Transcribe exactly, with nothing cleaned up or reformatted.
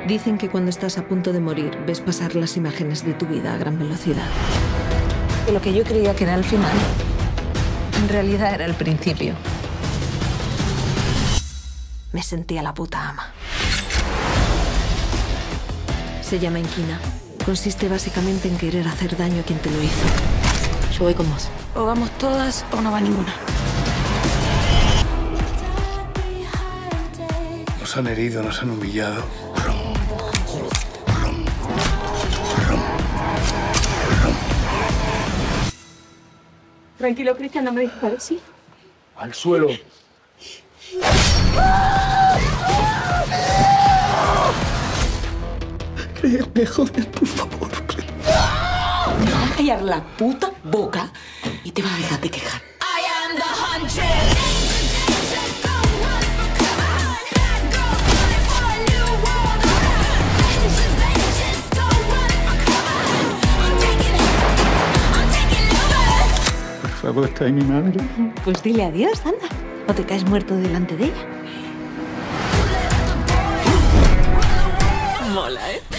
Dicen que cuando estás a punto de morir, ves pasar las imágenes de tu vida a gran velocidad. Que lo que yo creía que era el final, en realidad era el principio. Me sentía la puta ama. Se llama Inquina. Consiste básicamente en querer hacer daño a quien te lo hizo. Yo voy con vos. O vamos todas o no va ninguna. Nos han herido, nos han humillado. Tranquilo, Cristian, no me dispares, ¿sí? Al suelo. Créeme, joder, por favor. Me va a callar la puta boca y te vas a dejar de quejar. Por favor, está ahí mi madre. Pues dile adiós, anda. O te caes muerto delante de ella. Mola, ¿eh?